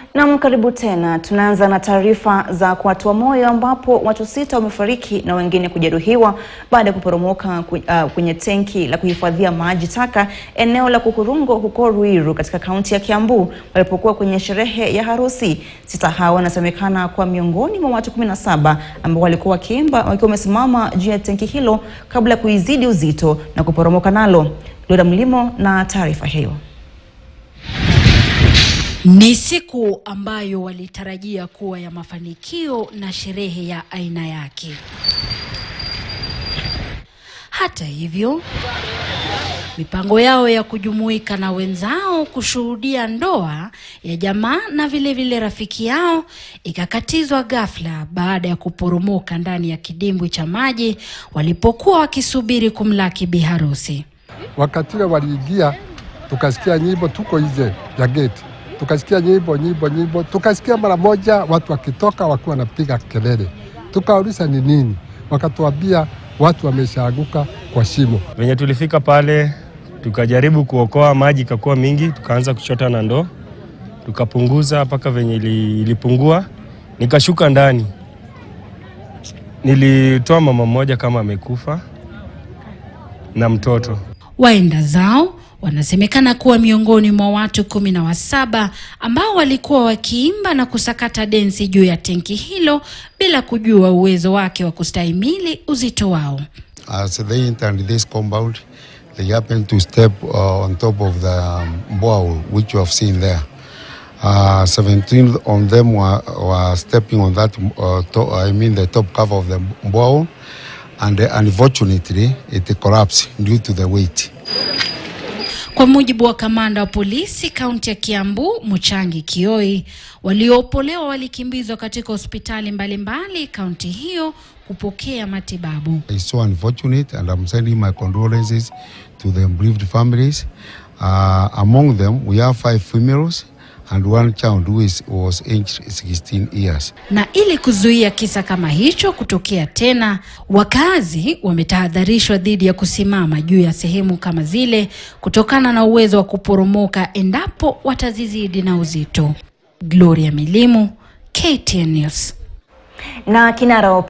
Na karibu tena, tunaanza na taarifa za kuatua moyo ambapo watu 6 wamefariki na wengine kujeruhiwa baada ya kuporomoka kwenye tenki la kuhifadhia maji taka eneo la Kukurungo huko Ruiri katika kaunti ya Kiambu walipokuwa kwenye sherehe ya harusi. 6 hao wanasemekana kwa miongoni mwa watu 17 ambao walikuwa wakiimba wakiwa wamesimama juu ya tenki hilo kabla kuizidi uzito na kuporomoka nalo. Loda Mlimo na taarifa hiyo. Ni siku ambayo walitarajia kuwa ya mafanikio na sherehe ya aina yake. Hata hivyo, mipango yao ya kujumuika na wenzao kushuhudia ndoa ya jamaa na vile rafiki yao ikakatizwa ghafla baada ya kuporomoka ndani ya kidimbwi cha maji walipokuwa wakisubiri kumlaki biharusi. Wakati waliingia tukasikia nyimbo, tuko nje ya gate. Tukasikia nyimbo, tukasikia mara moja watu wakitoka wakiwa wanapiga kelele. Tukauliza ni nini? Wakatuambia watu wameshaanguka kwa shimo. Venye tulifika pale, tukajaribu kuokoa maji kakuwa mingi, tukaanza kuchota na ndoo. Tukapunguza mpaka venye ilipungua, nikashuka ndani. Nilitoa mama mmoja kama amekufa na mtoto. Waenda zao wanasemekana kuwa miongoni mwa watu 17 ambao walikuwa wakiimba na kusakata densi juu ya tenki hilo bila kujua uwezo wake wa kustahimili uzito wao. As they entered this compound, they happened to step on top of the bowl which you have seen there. 17 of them were stepping on that, the top cover of the bowl, and unfortunately it collapsed due to the weight. Kwa mujibu wa kamanda wa polisi kaunti ya Kiambu, Muchangi Kioi, walioopolewa walikimbizwa katika hospitali mbalimbali kaunti hiyo kupokea matibabu. It's so unfortunate, and I'm sending my condolences to the bereaved families. Among them, we have 5 females and 1 child who was aged 16 years. Na ili kuzuia kisa kama hicho kutokea tena, wakazi wametahadharishwa dhidi ya kusimama juu ya sehemu kama zile kutokana na uwezo wa kuporomoka endapo watazizidi na uzito. Gloria Milimu, KTN News. Na kinara